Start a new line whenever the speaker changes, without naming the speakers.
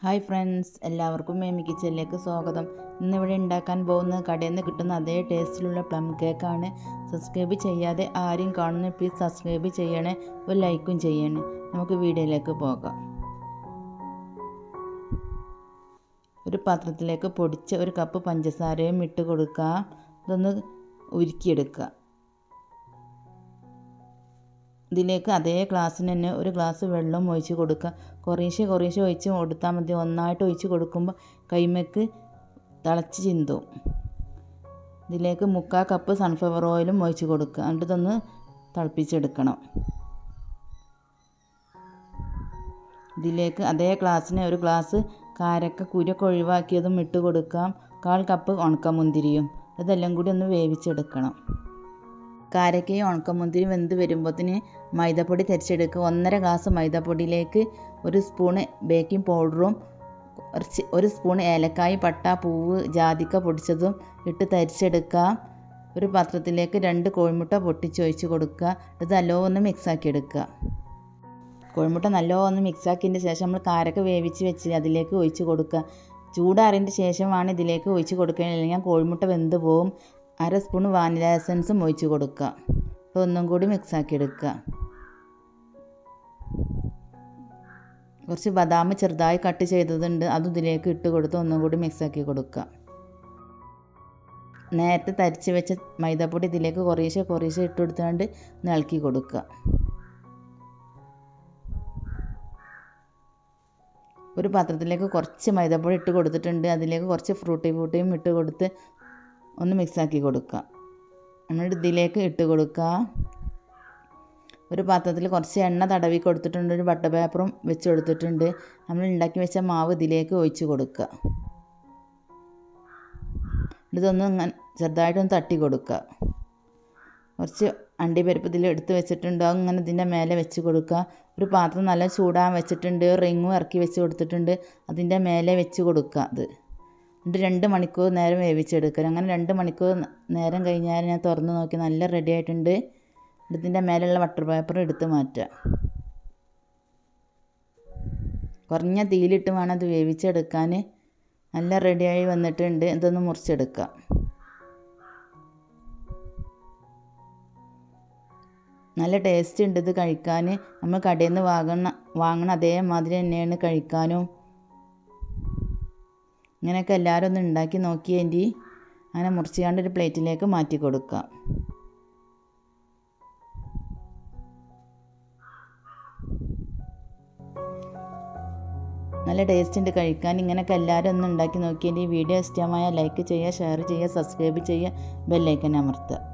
Hi friends, എല്ലാവർക്കും മേമി കിച്ചണിലേക്ക് സ്വാഗതം. ഇന്നിവിടെ ഉണ്ടാക്കാൻ പോകുന്നത് കടയിൽ നിന്ന് കിട്ടുന്ന അതേ ടേസ്റ്റിലുള്ള പ്ലം കേക്കാണ്. സബ്സ്ക്രൈബ് ചെയ്യാതെ ആരും കാണുന്ന പ്ലീസ് സബ്സ്ക്രൈബ് ചെയ്യണേ, ഒരു ലൈക്കും ചെയ്യണേ. നമുക്ക് വീഡിയോയിലേക്ക് പോകാം. ഒരു പാത്രത്തിലേക്ക് പൊടിച്ച ഒരു കപ്പ് പഞ്ചസാരയും ഇട്ട് കൊടുക്കുക. ഇതൊന്ന് ഉരുക്കിയെടുക്കുക. ഇതിലേക്ക് അതേ ഗ്ലാസ്സിന് തന്നെ ഒരു ഗ്ലാസ് വെള്ളം ഒഴിച്ച് കൊടുക്കുക. കുറേശ്ശെ ഒഴിച്ച് കൊടുത്താൽ മതി. ഒന്നായിട്ട് ഒഴിച്ച് കൊടുക്കുമ്പോൾ കൈമേക്ക് തിളച്ച് ചിന്തും. ഇതിലേക്ക് 3/4 കപ്പ് സൺഫ്ലവർ ഓയിലും ഒഴിച്ച് കൊടുക്കുക. എന്നിട്ട് ഇതൊന്ന് തിളപ്പിച്ചെടുക്കണം. ഇതിലേക്ക് അതേ ഗ്ലാസ്സിന് ഒരു ഗ്ലാസ് കാരക്ക കുരൊക്കെ ഒഴിവാക്കിയതും ഇട്ട് കൊടുക്കാം. 1/4 കപ്പ് ഉണക്കമുന്തിരിയും. ഇതെല്ലാം കൂടി ഒന്ന് വേവിച്ചെടുക്കണം. കാരക്കയും ഉണക്കമുന്തിരി വെന്ത് വരുമ്പോഴത്തേന് മൈദപ്പൊടി തരിച്ചെടുക്കുക. 1.5 ഗ്ലാസ് മൈദപ്പൊടിയിലേക്ക് 1 സ്പൂണ് ബേക്കിംഗ് പൗഡറും 1 സ്പൂൺ ഏലക്കായ്, പട്ട, പൂവ്, ജാതിക്ക പൊടിച്ചതും ഇട്ട് തരിച്ചെടുക്കുക. ഒരു പാത്രത്തിലേക്ക് 2 കോഴിമുട്ട പൊട്ടിച്ചൊഴിച്ച് കൊടുക്കുക. ഇത് നല്ലോണം മിക്സാക്കി എടുക്കുക. കോഴിമുട്ട നല്ലോണം മിക്സാക്കിയതിന് ശേഷം നമ്മൾ കാരക്ക വേവിച്ച് വെച്ച് അതിലേക്ക് ഒഴിച്ച് കൊടുക്കുക. ചൂടാറിയതിന് ശേഷമാണ് ഇതിലേക്ക് ഒഴിച്ച് കൊടുക്കുക, അല്ലെങ്കിൽ കോഴിമുട്ട വെന്ത് പോകും. 1/2 സ്പൂൺ വാനില എസൻസും ഒഴിച്ച് കൊടുക്കുക. ഒന്നും കൂടി മിക്സാക്കി എടുക്കുക. കുറച്ച് ബദാം ചെറുതായി കട്ട് ചെയ്തതുണ്ട്, അതും ഇതിലേക്ക് ഇട്ട് കൊടുത്ത് ഒന്നും കൂടി മിക്സാക്കി കൊടുക്കുക. നേരത്തെ തരിച്ച് വെച്ച മൈദപ്പൊടി ഇതിലേക്ക് കുറേശ്ശെ ഇട്ട് കൊടുത്തുകൊണ്ട് ഇളക്കി കൊടുക്കുക. ഒരു പാത്രത്തിലേക്ക് കുറച്ച് മൈദപ്പൊടി ഇട്ട് കൊടുത്തിട്ടുണ്ട്. അതിലേക്ക് കുറച്ച് ഫ്രൂട്ടിയും ഇട്ട് കൊടുത്ത് ഒന്ന് മിക്സാക്കി കൊടുക്കുക. എന്നിട്ട് ഇതിലേക്ക് ഇട്ട് കൊടുക്കുക. ഒരു പാത്രത്തിൽ കുറച്ച് എണ്ണ തടവി കൊടുത്തിട്ടുണ്ട്. ഒരു ബട്ടർ പേപ്പറും വെച്ച് കൊടുത്തിട്ടുണ്ട്. നമ്മൾ ഉണ്ടാക്കി വെച്ച മാവ് ഇതിലേക്ക് ഒഴിച്ച് കൊടുക്കുക. ഇതൊന്ന് ചെറുതായിട്ടൊന്ന് തട്ടി കൊടുക്കുക. കുറച്ച് അണ്ടിപ്പരിപ്പ് ഇതിൽ എടുത്ത് വെച്ചിട്ടുണ്ട്, അങ്ങനെ ഇതിൻ്റെ മേലെ വെച്ച് കൊടുക്കുക. ഒരു പാത്രം നല്ല ചൂടാൻ വെച്ചിട്ടുണ്ട്. റിങ്ങും ഇറക്കി വെച്ച് കൊടുത്തിട്ടുണ്ട്, അതിൻ്റെ മേലെ വെച്ച് കൊടുക്കുക. അത് എന്നിട്ട് 2 മണിക്കൂർ നേരം വേവിച്ചെടുക്കുക. അങ്ങനെ 2 മണിക്കൂർ നേരം കഴിഞ്ഞാൽ ഞാൻ തുറന്ന് നോക്കി, നല്ല റെഡി ആയിട്ടുണ്ട്. ഇതിൻ്റെ മേലെയുള്ള ബട്ടർ പേപ്പർ എടുത്ത് മാറ്റുക. കുറഞ്ഞ തീയിലിട്ട് വേണം അത് വേവിച്ചെടുക്കാൻ. നല്ല റെഡിയായി വന്നിട്ടുണ്ട്. ഇതൊന്ന് മുറിച്ചെടുക്കുക. നല്ല ടേസ്റ്റ് ഉണ്ട് ഇത് കഴിക്കാൻ. നമ്മൾ കടയിൽ നിന്ന് വാങ്ങണ അതേമാതിരി തന്നെയാണ് കഴിക്കാനും. ഇങ്ങനെയൊക്കെ എല്ലാവരും ഒന്ന് ഉണ്ടാക്കി നോക്കിയേണ്ടി. അങ്ങനെ മുറിച്ചുകൊണ്ട് ഒരു പ്ലേറ്റിലേക്ക് മാറ്റി കൊടുക്കുക. നല്ല ടേസ്റ്റ് ഉണ്ട് കഴിക്കാൻ. ഇങ്ങനെയൊക്കെ എല്ലാവരും ഒന്ന് ഉണ്ടാക്കി നോക്കിയേണ്ടി. വീഡിയോ ഇഷ്ടമായ ലൈക്ക് ചെയ്യുക, ഷെയർ ചെയ്യുക, സബ്സ്ക്രൈബ് ചെയ്യുക, ബെല്ലൈക്കൻ അമർത്തുക.